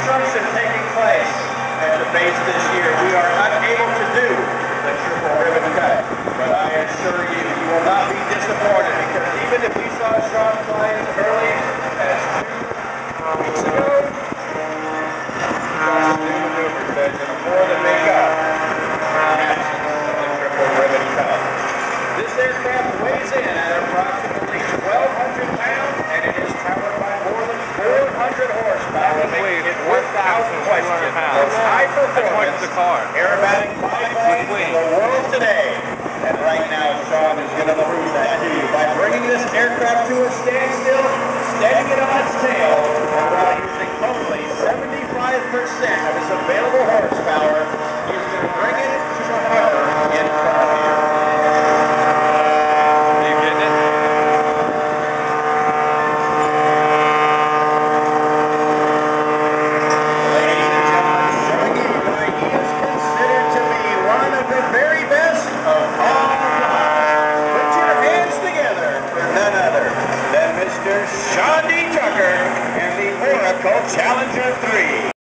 construction taking place at the base this year, we are unable to do the triple ribbon cut. But I assure you, you will not be disappointed, because even if we saw Sean fly as early as 2 weeks ago, some new maneuvers that's going to more than make up the triple ribbon cut. This aircraft weighs in at approximately 1,200 pounds, and it is powered by more than 400 horsepower, making it without question the most high-performance aerobatic biplane in the world today. And right now, Sean is going to prove that to you by bringing this aircraft to a standstill, steadying it on its tail, and while using only 75% of its available horsepower, he's going to bring it to a hover in front of you. Mr. Sean D. Tucker and the Oracle Challenger 3.